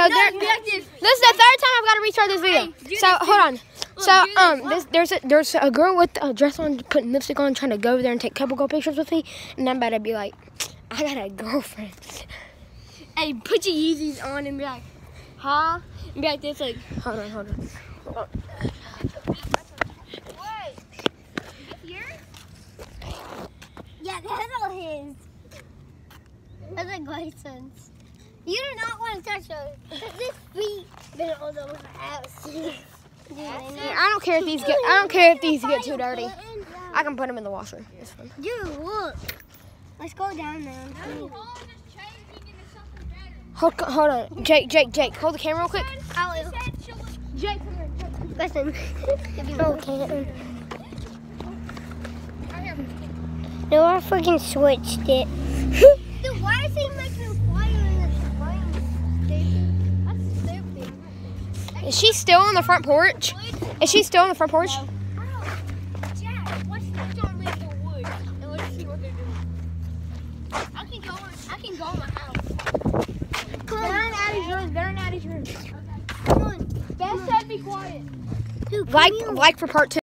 So this is the third time I've got to restart this video. So hold on. So there's a girl with a dress on, putting lipstick on, trying to go over there and take couple girl pictures with me, and I'm about to be like, I got a girlfriend. Hey, put your Yeezys on and be like, huh? And be like this, like, hold on. Wait, is yours? Yeah, that's all his. That's like license. You do not want to touch those. Because this feet been all over the house. I don't care if these get too dirty. I can put them in the washer. It's fine. Dude, look. Let's go down there. Hold on. Jake, hold the camera real quick. Jake, come here. Listen. Okay. No, I freaking switched it. Dude, why is he making fire in the fire? That's stupid. Is she still on the front porch? Is she still on the front porch? No. Jack, let's go in the woods and let's see what they're doing. I can go in my house. They're in Addie's room. Come on. Best said be quiet. Like for part 2.